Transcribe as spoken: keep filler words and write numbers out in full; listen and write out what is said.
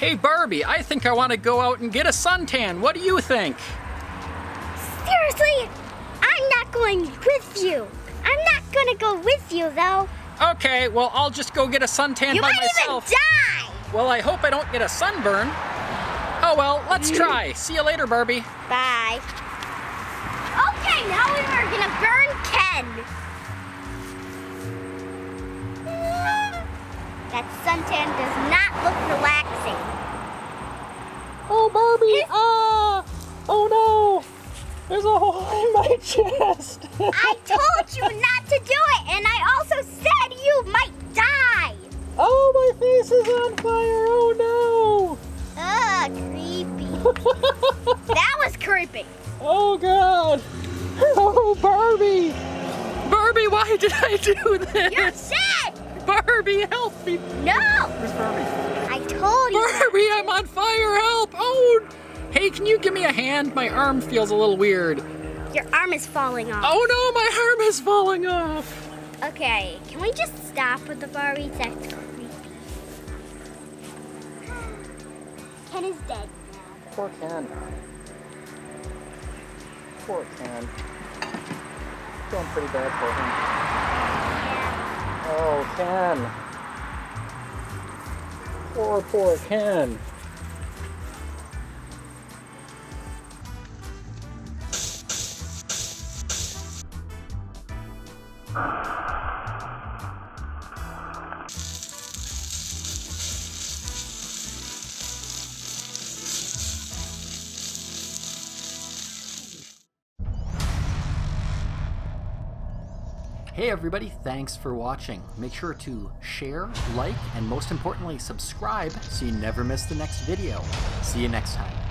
Hey Barbie, I think I want to go out and get a suntan. What do you think? Seriously? I'm not going with you. I'm not gonna go with you though. Okay, well I'll just go get a suntan you by might myself. even die! Well, I hope I don't get a sunburn. Oh well, let's try. See you later, Barbie. Bye. Okay, now we are gonna burn Ken. That suntan does not look relaxing. Oh, Barbie! Ah! Oh no! There's a hole in my chest! I told you not to do it, and I also said you might die! Oh, my face is on fire! Oh no! Ugh, creepy. That was creepy. Oh God! Oh, Barbie! Barbie, why did I do this? You're dead! Barbie, help me! No! Where's Barbie? I told you. Barbie, I'm on fire! Help! Oh! Hey, can you give me a hand? My arm feels a little weird. Your arm is falling off. Oh no, my arm is falling off! Okay, can we just stop with the Barbie? That's creepy. Ken is dead now. Poor Ken. Poor Ken. Feeling pretty bad for him. Oh, Ken. Poor, poor Ken. Hey everybody, thanks for watching. Make sure to share, like, and most importantly, subscribe so you never miss the next video. See you next time.